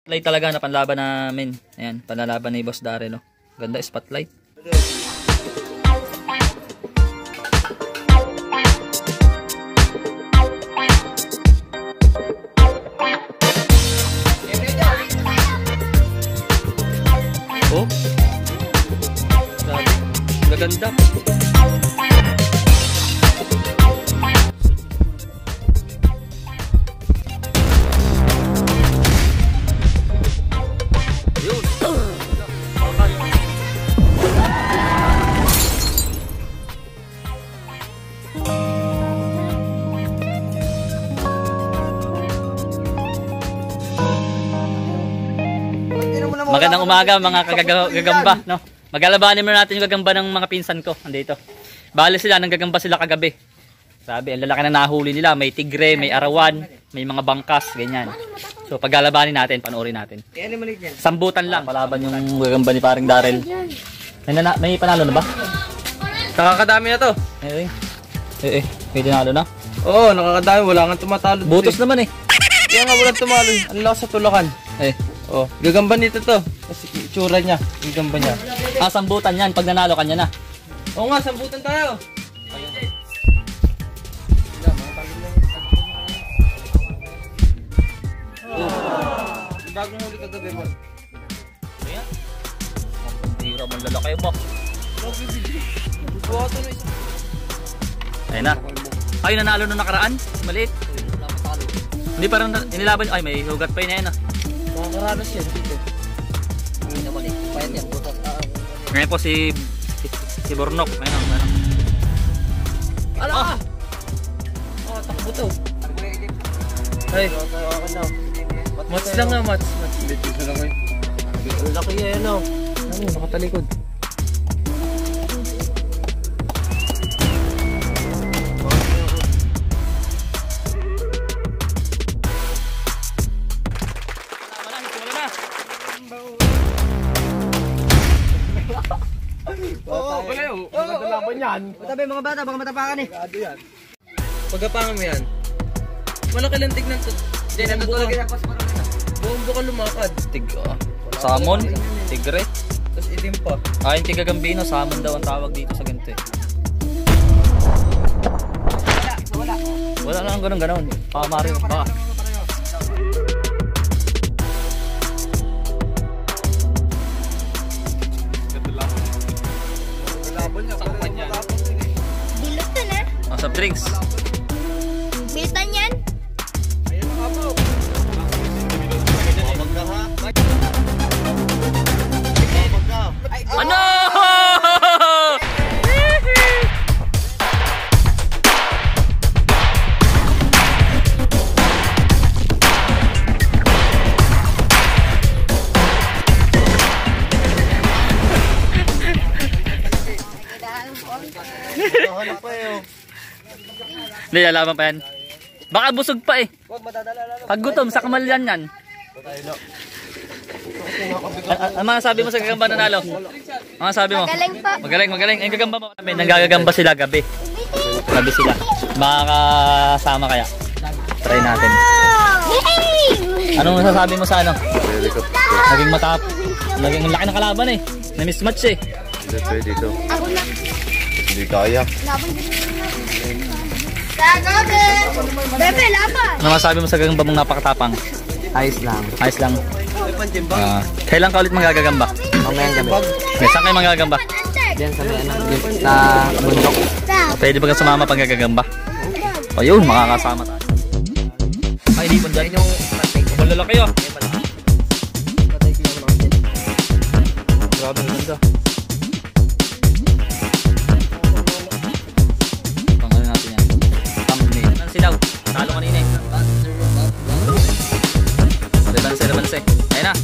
Spotlight talaga na panlaban namin. Ayan, panlalaban ni Boss Darren, no. Ganda, spotlight. Oh. Grabe. Gaganda. Magandang umaga mga gagamba, no? Maglalabanin muna natin yung gagamba ng mga pinsan ko. Andito. Bale sila, nang gagamba sila kagabi. Sabi, ang lalaki na nahuli nila. May tigre, may arawan, may mga bangkas, ganyan. So, paglalabanin natin, panoorin natin. Sambutan lang. Palaban yung gagamba ni paring Darrell. May panalo na ba? Nakakadami na to. May dinalo na? Oo, nakakadami. Wala nga tumatalo. Butos naman eh. Kaya nga walang tumalo. Ang lakas sa tulakan. Oh, gagamba nito to. Kasi itsura niya, gagamba niya. Ah, sambutan yan. Pag nanalo kanya na. Oo nga, sambutan tayo. Bagong huli kagabi mo. Ayan. Tira mo lalaki mo. Ayun na. Ay, nanalo nung nakaraan. Maliit. Hindi parang inilaban. Ay, may hugat pa yun na yan ah. Nakakaranas yan dito. Ngayon po si Bornok. Ayun. Ala! Oh, takbo to. Ay, mats lang nga, mats. Dito sa lang eh. Laki yan o. Ano, nakatalikod. Matabi mga bata, baka matapakan eh. Pagkapangan mo yan. Malaki lang tignan to. Buong buka lumakad. Salmon, tigre. Tapos itim pa. Yung tigagambino, salmon daw ang tawag dito sa ganito eh. Wala lang ganun. Pamarin ba? Dilot to na. Soft drinks. Bilitan yan. Ano? Hindi, lalaban pa yan. Baka busog pa eh. Pag gutom, sa kamalyan yan. Ang mga sabi mo sa gagamba nanalo? Mga sabi mo? Magaling po. Magaling. Ang gagamba mo. Nanggagagamba sila gabi. Gabi sila. Makakasama kaya? Try natin. Anong masasabi mo sa ano? Naging matap. Naging laki ng kalaban eh. Na-mismatch eh. Hindi pwede ito. Ako na. Hindi kaya. Laban din Bebe, laban. Ano masasabi mo sa gagamba mong napakatapang? Ayos lang. Ayos lang. Kailan ka ulit manggagagamba? Mamayang gabi. Saan kayo manggagamba? Diyan sa may sa bundok. Pwede ba kang sumama pang gagagamba? O yun, makakasama tayo. Ay, hindi po dyan yung malalaki oh. Grabe, ganda. Pang ano natin yan? Thumbnail. Anong silaw? Talo kanina eh. Rebanse. Ayun na.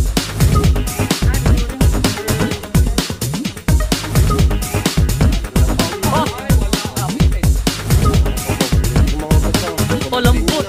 Oh, lambot.